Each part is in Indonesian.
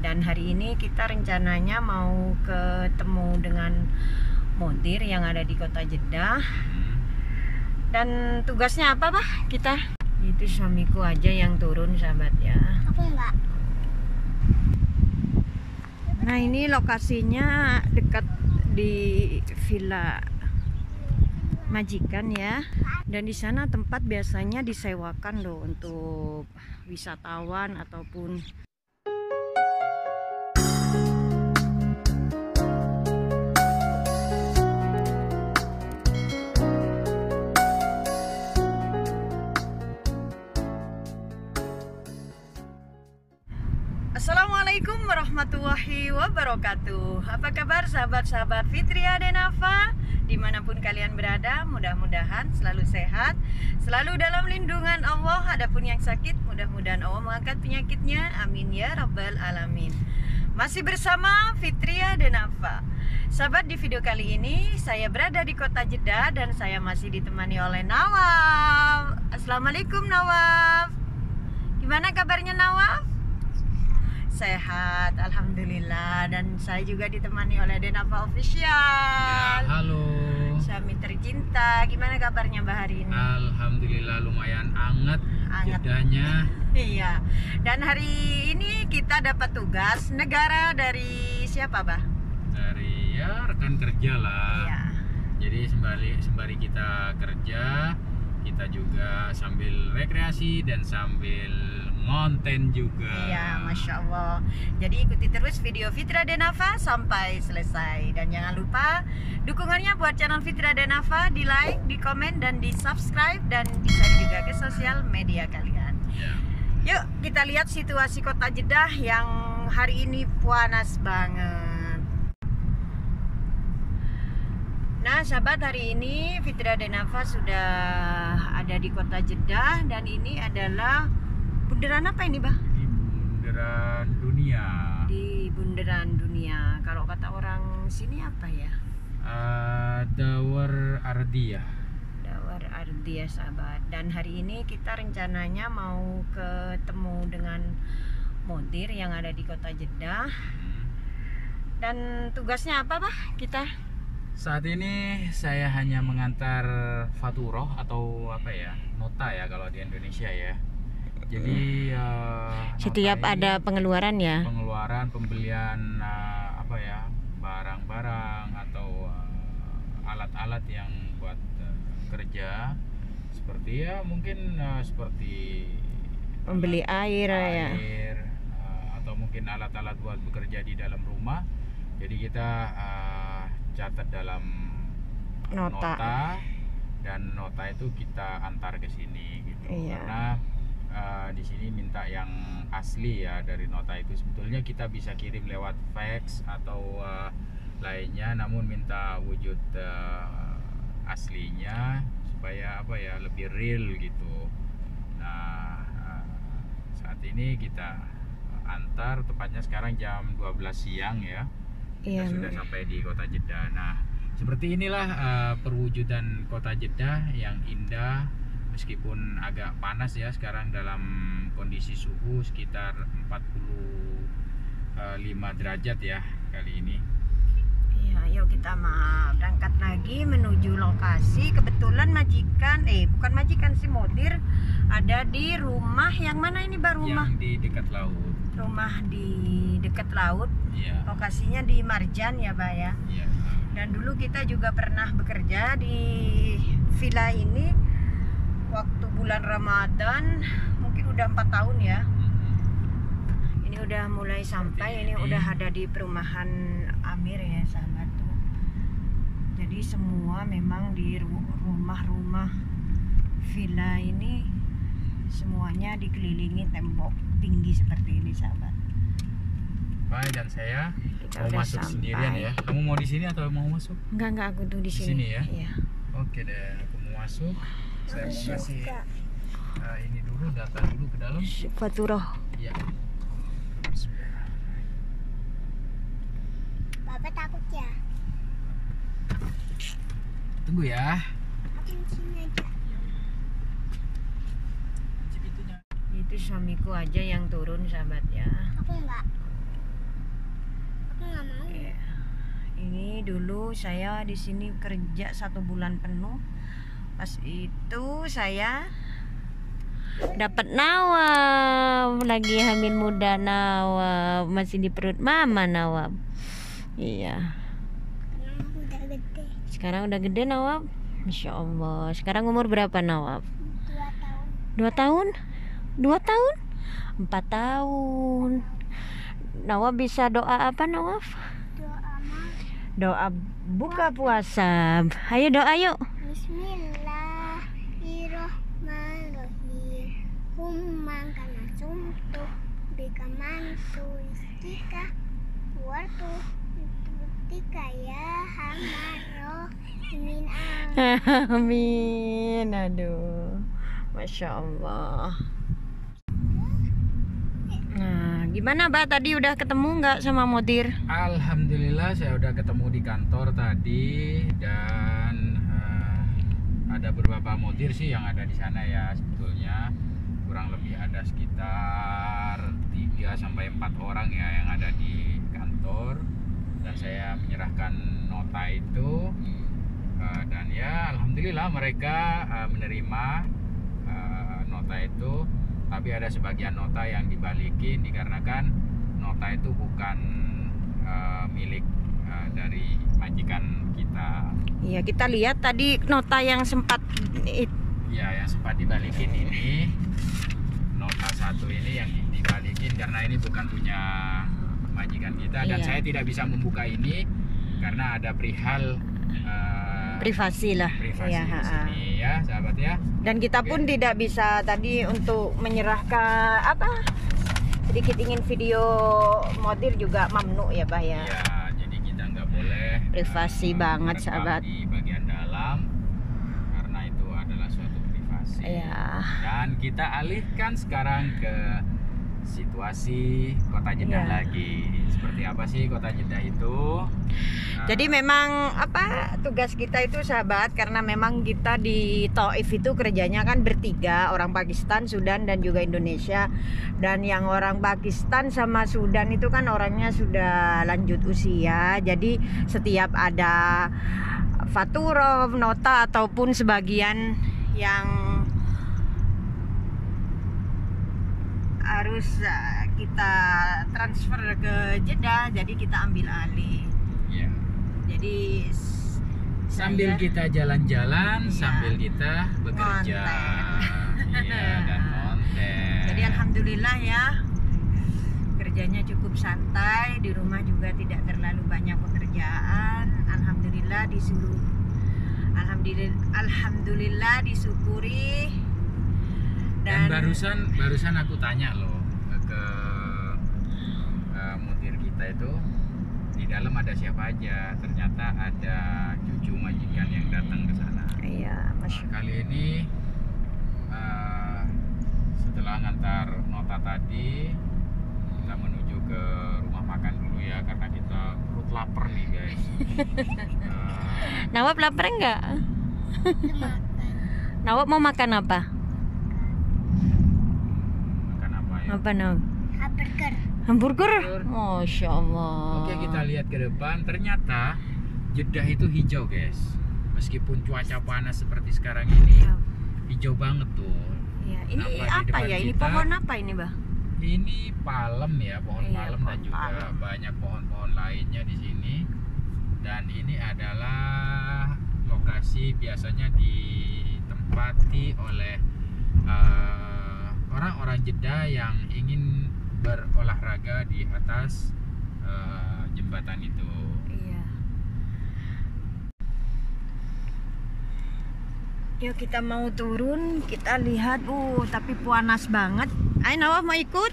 Dan hari ini kita rencananya mau ketemu dengan mudir yang ada di kota Jeddah. Dan tugasnya apa, Pak? Kita itu suamiku aja yang turun, sahabat ya. Aku enggak. Nah, ini lokasinya dekat di villa majikan ya. Dan di sana tempat biasanya disewakan loh untuk wisatawan ataupun Assalamualaikum warahmatullahi wabarakatuh. Apa kabar sahabat-sahabat Fitria dan Nafa? Dimanapun kalian berada, mudah-mudahan selalu sehat, selalu dalam lindungan Allah. Adapun yang sakit, mudah-mudahan Allah mengangkat penyakitnya. Amin ya rabbal alamin. Masih bersama Fitria dan Nafa. Sahabat, di video kali ini saya berada di kota Jeddah dan saya masih ditemani oleh Nawaf. Assalamualaikum Nawaf. Gimana kabarnya Nawaf? Sehat, alhamdulillah. Dan saya juga ditemani oleh Denafa Official. Ya, halo. Suami tercinta, gimana kabarnya Mbak hari ini? Alhamdulillah lumayan anget Jeddahnya. Iya. Dan hari ini kita dapat tugas negara dari siapa, Bah? Dari ya rekan kerja lah. Iya. Jadi sembari kita kerja, kita juga sambil rekreasi dan sambil ngonten juga. Iya, Masya Allah. Jadi ikuti terus video Fitra dan Nafa sampai selesai. Dan jangan lupa dukungannya buat channel Fitra dan Nafa, di like, di komen, dan di subscribe, dan di share juga ke sosial media kalian. Ya. Yuk kita lihat situasi kota Jeddah yang hari ini panas banget. Nah sahabat, hari ini Fitra dan Nafa sudah ada di kota Jeddah. Dan ini adalah bundaran apa ini, Bah? Di bundaran dunia. Di bundaran dunia. Kalau kata orang sini apa ya? Dawar Ardiyah. Dawar Ardiyah, sahabat. Dan hari ini kita rencananya mau ketemu dengan mudir yang ada di kota Jeddah. Dan tugasnya apa, Bah? Kita Saat ini saya hanya mengantar faturoh atau apa ya, nota ya kalau di Indonesia ya. Jadi setiap nota ada ini pengeluaran ya. pengeluaran pembelian apa ya, barang-barang atau alat-alat yang buat kerja, seperti ya mungkin seperti Membeli air ya. Atau mungkin alat-alat buat bekerja di dalam rumah. Jadi kita catat dalam nota, dan nota itu kita antar ke sini gitu. Iya. Karena di sini minta yang asli ya dari nota itu. Sebetulnya kita bisa kirim lewat fax atau lainnya, namun minta wujud aslinya supaya apa ya, lebih real gitu. Nah, saat ini kita antar, tepatnya sekarang jam 12 siang ya. Kita sudah sampai di kota Jeddah. Nah, seperti inilah perwujudan kota Jeddah yang indah. Meskipun agak panas ya sekarang, dalam kondisi suhu sekitar 45 derajat ya kali ini. Iya, yuk kita berangkat lagi menuju lokasi. Kebetulan majikan, bukan majikan sih, mudir ada di rumah yang mana ini, Bah? Rumah yang di dekat laut. Rumah di dekat laut. Iya. Lokasinya di Marjan ya, Bah ya. Iya. Dan dulu kita juga pernah bekerja di villa ini waktu bulan Ramadan, mungkin udah 4 tahun ya. Ini udah mulai sampai, ini udah ada di perumahan Amir ya, sahabat tuh. Jadi semua memang di rumah-rumah villa ini semuanya dikelilingi tembok tinggi seperti ini, sahabat. Baik, dan saya Kita mau udah masuk sampai. sendirian ya. Kamu mau di sini atau mau masuk? Enggak, aku tuh di Di sini. sini ya? Iya. Oke deh, aku mau masuk. Saya mau kasih ini dulu, data dulu ke dalam. Faturoh. Ya. Bapak takut ya? Tunggu ya. Aku di sini aja. Kunci pintunya. Itu suamiku aja yang turun, sahabat ya. Aku enggak. dulu saya di sini kerja 1 bulan penuh. Pas itu saya dapat Nawab, lagi hamil muda Nawab, masih di perut mama Nawab. Iya. Udah gede. Sekarang udah gede Nawab. Masya Allah. Sekarang umur berapa Nawab? 2 tahun. 2 tahun? 2 tahun? 4 tahun. Nawab bisa doa apa Nawab? Doa mah. Doa buka puasa. Ayo doa yuk. Bismillahirrahmanirrahim. Humman kana sumtu bika mantu istika wartu tika ya hamaro min Amin. Aduh. Masya Allah. Nah, gimana Mbak? Tadi udah ketemu nggak sama Mudir? Alhamdulillah saya udah ketemu di kantor tadi, dan ada beberapa mudir sih yang ada di sana ya. Sebetulnya kurang lebih ada sekitar 3-4 orang ya yang ada di kantor, dan saya menyerahkan nota itu, dan ya alhamdulillah mereka menerima nota itu. Tapi ada sebagian nota yang dibalikin dikarenakan nota itu bukan milik dari majikan kita. Iya, kita lihat tadi nota yang sempat Ya, yang sempat dibalikin ini, nota 1 ini yang dibalikin karena ini bukan punya majikan kita. Dan Iya. saya tidak bisa membuka ini karena ada perihal privasi lah. privasi Iya, di sini ya, sahabat ya. Dan kita pun tidak bisa tadi untuk menyerahkan apa, sedikit ingin video Mudir juga mamnu ya Bah ya. Ya, jadi kita nggak boleh Privasi banget, merekam sahabat. di bagian dalam karena itu adalah suatu privasi. Iya. Dan kita alihkan sekarang ke situasi Kota Jeddah Iya. lagi. Seperti apa sih Kota Jeddah itu? Jadi memang apa tugas kita itu sahabat, karena memang kita di Taif itu kerjanya kan bertiga, orang Pakistan, Sudan dan juga Indonesia. Dan yang orang Pakistan sama Sudan itu kan orangnya sudah lanjut usia. Jadi setiap ada faturah, nota ataupun sebagian yang harus kita transfer ke Jeddah, jadi kita ambil alih. Ya. Jadi Sambil saya- kita jalan-jalan, Iya. sambil kita bekerja. Konten. Iya, dan konten. Jadi alhamdulillah ya, kerjanya cukup santai, di rumah juga tidak terlalu banyak pekerjaan. Alhamdulillah alhamdulillah disyukuri. Dan barusan aku tanya loh ke mudir kita itu, di dalam ada siapa aja. Ternyata ada cucu majikan yang datang ke sana. Iya, Kali ini setelah ngantar nota tadi, kita menuju ke rumah makan dulu ya, karena kita perut lapar nih guys. Nawab lapar enggak? Makan. Nawab mau makan apa? Makan apa ya? Apa Nawab? Hamburger. Hamburger? Masya Allah. Oke, kita lihat ke depan. Ternyata Jeddah itu hijau guys. Meskipun cuaca panas seperti sekarang ini, hijau banget tuh. Iya, ini Apa di apa depan ya? Ini kita? pohon apa ini, Bah? Ini palem ya, pohon Iya, palem, dan pohon juga palem. banyak pohon-pohon lainnya di sini. Dan ini adalah lokasi biasanya ditempati oleh orang-orang Jeddah yang ingin berolahraga di atas jembatan itu. Iya. Yuk kita mau turun, kita lihat. Tapi panas banget. Ayo Nawaf mau ikut?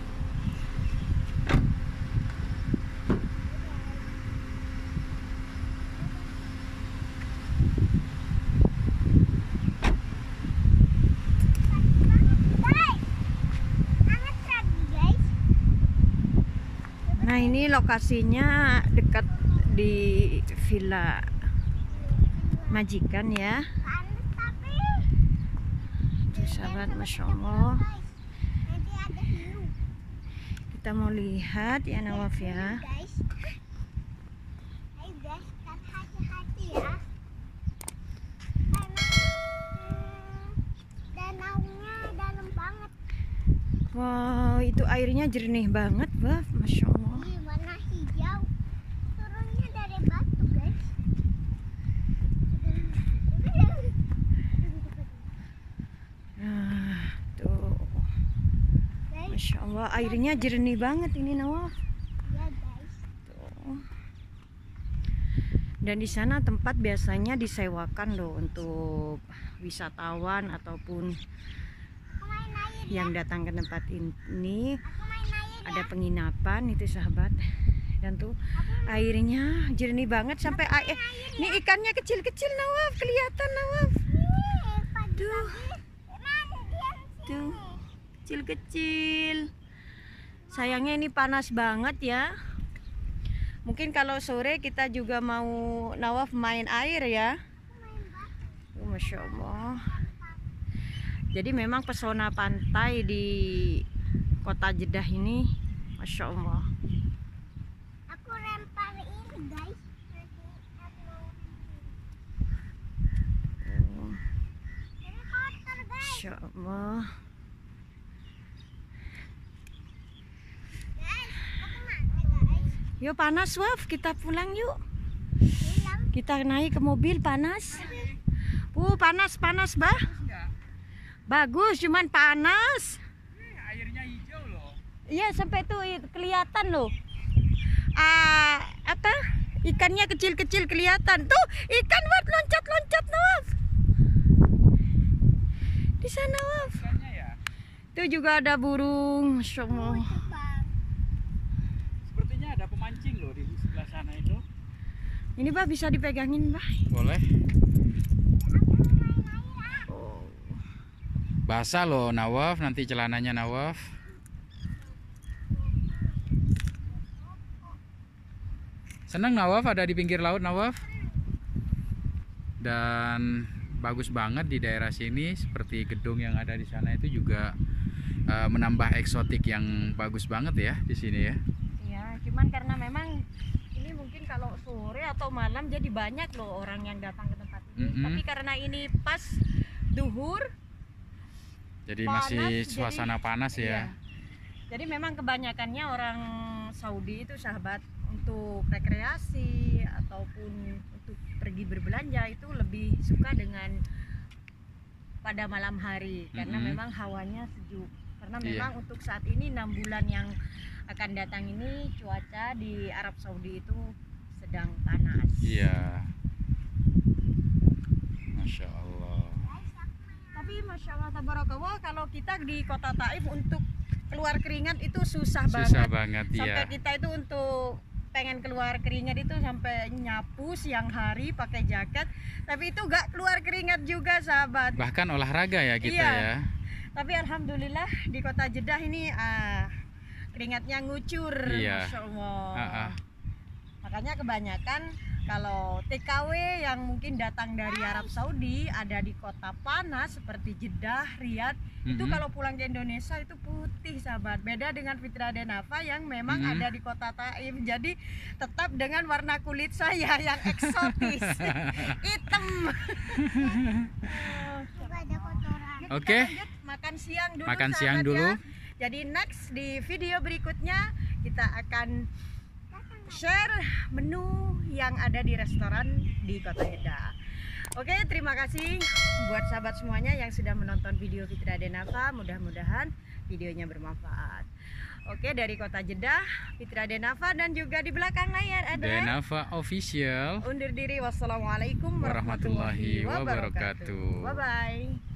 Hangat lagi guys. Nah, ini lokasinya dekat di villa majikan ya. Panas tapi. Tuh sahabat, Masya Allah. Nanti ada hiu. Kita mau lihat ya Nawaf ya. Guys. Ayo guys, hati-hati ya. Karena danaunya dalam banget. Wow, itu airnya jernih banget, Baf. Masya Allah. Di warna hijau. Turunnya dari batu, guys. Nah, tuh. Guys, Masya Allah, airnya jernih banget ini, Nawaf. ya guys. Tuh. Dan di sana tempat biasanya disewakan loh untuk wisatawan ataupun Aku main air ya. yang datang ke tempat ini. Aku main air ya. Ada penginapan itu, sahabat. Dan tuh airnya jernih banget sampai air. Nih ikannya kecil-kecil, Nawaf, kelihatan, Nawaf. Tuh. Tuh, kecil-kecil. Sayangnya ini panas banget ya. Mungkin kalau sore kita juga mau Nawaf main air ya. Masya Allah. Jadi memang pesona pantai di kota Jeddah ini, Masya Allah. Aku lempar ini, guys. Ini kotor, guys. Masya Allah. Guys, aku mana, guys? Yuk panas, Waf, kita pulang yuk. Bilang. Kita naik ke mobil, panas. Panas bah. Bagus, cuman panas. Airnya hijau loh. Iya, sampai tuh kelihatan loh. Apa? Ikannya kecil-kecil kelihatan. Tuh, ikan buat loncat-loncat, Nawaf. Di sana, Waf. Ikannya ya. Tuh juga ada burung, Masya Allah. Sepertinya ada pemancing loh di sebelah sana itu. Ini bah bisa dipegangin, bah. Boleh. Basah loh Nawaf, nanti celananya Nawaf. Senang Nawaf ada di pinggir laut, Nawaf. Dan bagus banget di daerah sini, seperti gedung yang ada di sana itu juga menambah eksotik yang bagus banget ya di sini ya. Iya, cuman karena memang ini mungkin kalau sore atau malam jadi banyak loh orang yang datang ke tempat ini. Tapi karena ini pas duhur, jadi panas, masih suasana panas ya. iya. Jadi memang kebanyakannya orang Saudi itu, sahabat, untuk rekreasi ataupun untuk pergi berbelanja itu lebih suka dengan pada malam hari karena memang hawanya sejuk. Karena memang untuk saat ini 6 bulan yang akan datang ini cuaca di Arab Saudi itu sedang panas. Iya. Masya Allah. Tapi Masya Allah tabarakallah, kalau kita di kota Taif untuk keluar keringat itu susah banget sampai ya. kita itu untuk pengen keluar keringat itu sampai nyapu siang hari pakai jaket, tapi itu gak keluar keringat juga, sahabat. Bahkan olahraga ya kita ya. Tapi alhamdulillah di kota Jeddah ini keringatnya ngucur. Iya. Masya Allah. Makanya kebanyakan kalau TKW yang mungkin datang dari Arab Saudi ada di kota panas seperti Jeddah, Riyadh, itu kalau pulang ke Indonesia itu putih, sahabat. Beda dengan Fitra Denafa yang memang ada di kota Taif. Jadi tetap dengan warna kulit saya yang eksotis, hitam. Juga ada kotoran. Oke. Kita lanjut makan siang dulu. Makan sahabat, siang dulu. ya. Jadi next di video berikutnya kita akan share menu yang ada di restoran di kota Jeddah. Oke, terima kasih buat sahabat semuanya yang sudah menonton video Fitra Denafa. Mudah-mudahan videonya bermanfaat. Oke, dari kota Jeddah, Fitra Denafa, dan juga di belakang layar ada Denafa Official. undur diri. Wassalamualaikum warahmatullahi wabarakatuh. Warahmatullahi wabarakatuh. Bye bye.